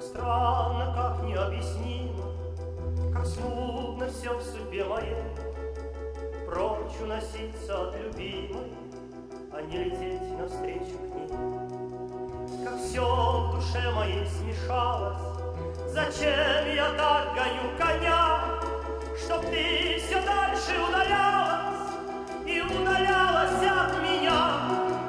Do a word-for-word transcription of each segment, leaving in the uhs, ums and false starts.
странно, как необъяснимо, как смутно все в судьбе моей, прочь уноситься от любимой, а не лететь навстречу к ней. Как все в душе моей смешалось, зачем я так гоню коня, чтоб ты все дальше удалялась и удалялась от меня.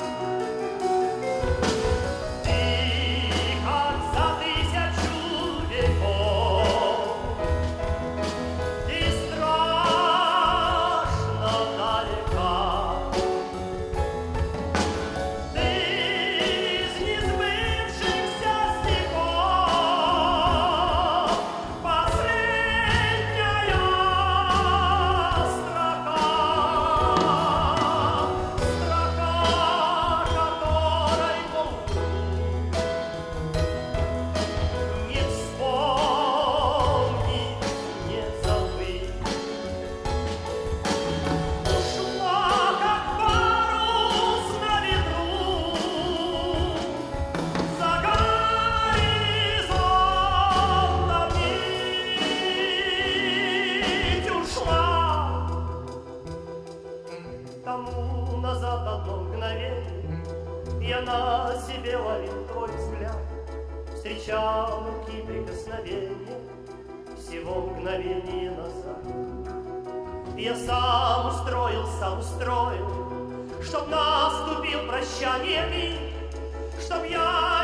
Тому назад одно мгновение я на себе ловил твой взгляд, встречал руки прикосновения всего мгновение назад. Я сам устроил, сам устроил, чтоб наступил прощание миг, чтоб я